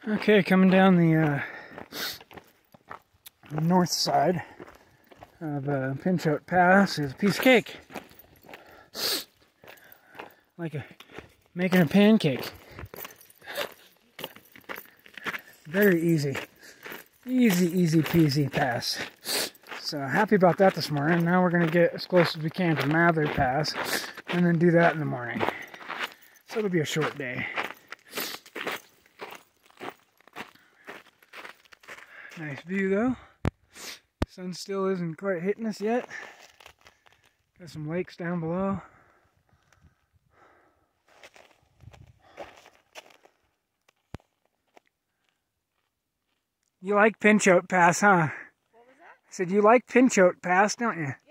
Okay, coming down the north side of Pinchot Pass is a piece of cake. Like making a pancake. Very easy. Easy peasy pass. So happy about that this morning. Now we're going to get as close as we can to Mather Pass and then do that in the morning. So it'll be a short day. Nice view though. Sun still isn't quite hitting us yet. Got some lakes down below. You like Pinchot Pass, huh? What was that? I said you like Pinchot Pass, don't you?